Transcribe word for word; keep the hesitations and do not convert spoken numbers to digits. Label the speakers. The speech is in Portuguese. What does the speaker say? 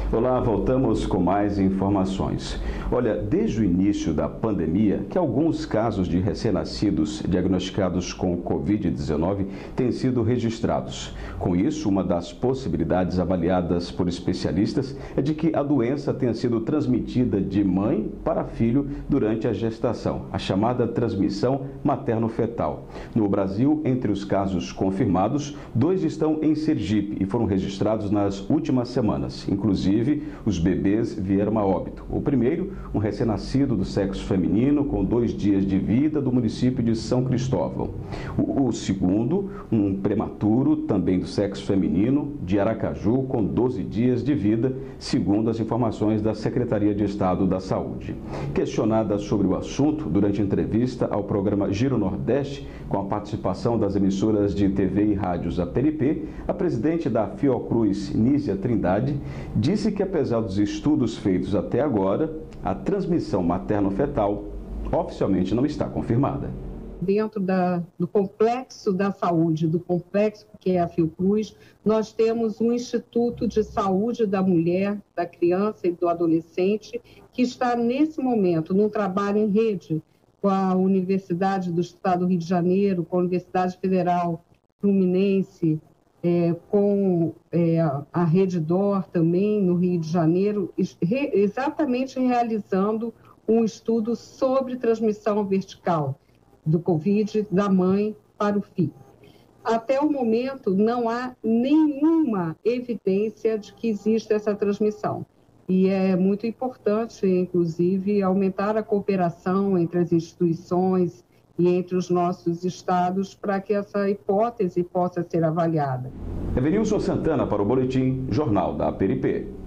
Speaker 1: Olá, voltamos com mais informações. Olha, desde o início da pandemia, que alguns casos de recém-nascidos diagnosticados com covid dezenove têm sido registrados. Com isso, uma das possibilidades avaliadas por especialistas é de que a doença tenha sido transmitida de mãe para filho durante a gestação, a chamada transmissão materno-fetal. No Brasil, entre os casos confirmados, dois estão em Sergipe e foram registrados nas últimas semanas. Inclusive, os bebês vieram a óbito. O primeiro, um recém-nascido do sexo feminino com dois dias de vida do município de São Cristóvão. O, o segundo, um prematuro também do sexo feminino de Aracaju com doze dias de vida, segundo as informações da Secretaria de Estado da Saúde. Questionada sobre o assunto durante entrevista ao programa Giro Nordeste, com a participação das emissoras de T V e rádios da P N P, a presidente da Fiocruz, Nízia Trindade, disse que apesar dos estudos feitos até agora, a transmissão materno-fetal oficialmente não está confirmada.
Speaker 2: Dentro da, do complexo da saúde, do complexo que é a Fiocruz, nós temos um Instituto de Saúde da Mulher, da Criança e do Adolescente, que está nesse momento num trabalho em rede com a Universidade do Estado do Rio de Janeiro, com a Universidade Federal Fluminense, É, com é, a Rede D O R também, no Rio de Janeiro, re, exatamente realizando um estudo sobre transmissão vertical do Covid da mãe para o filho. Até o momento, não há nenhuma evidência de que existe essa transmissão. E é muito importante, inclusive, aumentar a cooperação entre as instituições e entre os nossos estados para que essa hipótese possa ser avaliada.
Speaker 1: Evenilson Santana para o Boletim Jornal da P N P.